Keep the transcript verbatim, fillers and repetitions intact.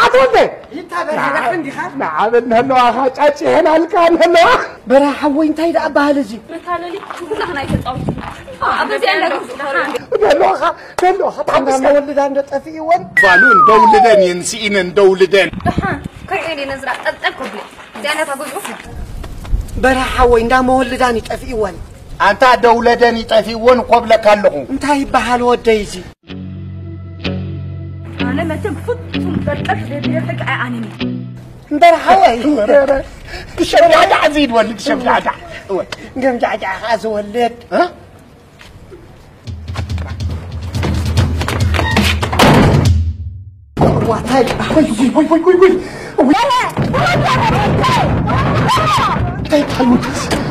تودي يتابع هذا عندي خا نعم إنه أخا أشي هنا الكان هنا براحة وين تايد أبها لزي مثال لي كل هنا يتطاوي أبزي عندك بلو أخا بلو أخا عندنا ولدان نطفي ون فالون دولدان ينسينا دولدان دحان كريني نزرع القبلي زي تقول براحة وين دا مولدان يطفي ون أنت دولدان يطفيون قبل كلهم أنت يبحال وديزي أنا ما تنفض تنفض بيرفق عني براحة وين كشبيعة عزيز ولا كشبيعة قم جعجع خاز ولد ها واتاي وي وي وي وي وي وي لا لا لا لا لا لا لا لا لا لا لا لا